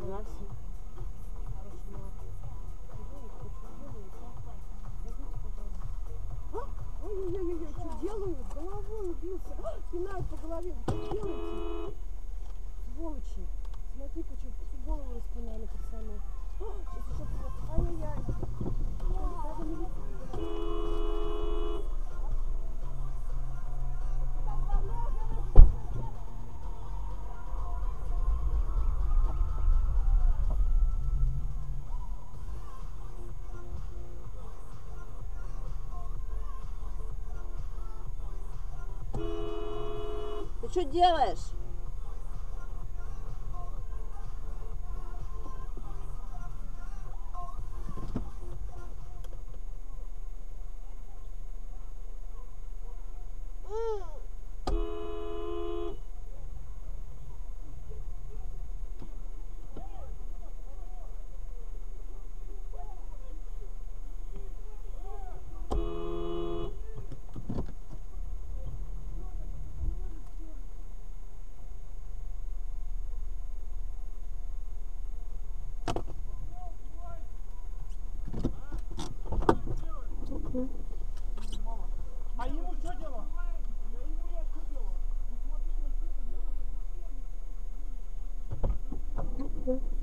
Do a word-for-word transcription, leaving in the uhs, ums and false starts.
Красиво. Ой-ой-ой, что делают? Головой убился. Пинают по голове. Вы что делаете? Сволочи. Смотри-ка, что всю голову распинали пацану. Сейчас еще плохо. Ай-яй-яй. Надо милицию. Ты что делаешь? А ему что делать? Я ему я что делать? Ну смотри, ну что ты делаешь?